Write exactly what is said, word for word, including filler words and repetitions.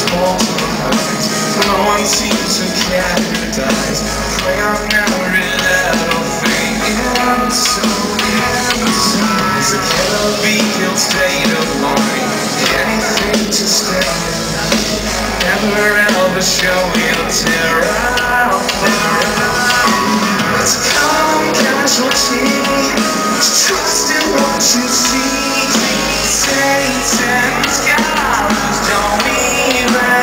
small minds. No one seems to categorize. Pray on every little thing. I'm so hypnotized. A killer beacon state of mind. Anything to stay alive. Never ever show your terror out there. It's a calm casualty. Trust in what you see. Satan's gods don't even